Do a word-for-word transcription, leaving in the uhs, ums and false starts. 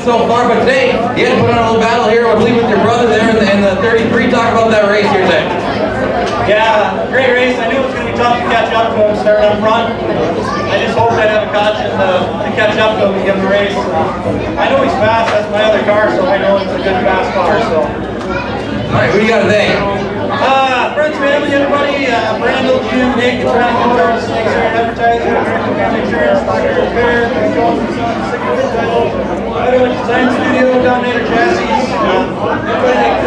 so far, but today you had to put on a little battle here, I believe, with your brother there in the, in the thirty-three. Talk about that race here today. Yeah, great race. I knew it was going to be tough to catch up to him starting up front. I just hoped I'd have a caution to, to catch up to him and give him a race. I know he's fast. That's my other car, so I know it's a good fast car. So. All right, who do you got today? Uh, friends, family, everybody. Uh, Brandel, Jim, Nick, Brad Motors, Snakes Air Advertising, American Family Insurance, Doctor Bear, Jones and Sons, Signature Title, Idlewick Design Studio, Dominator Chassis. Uh, everybody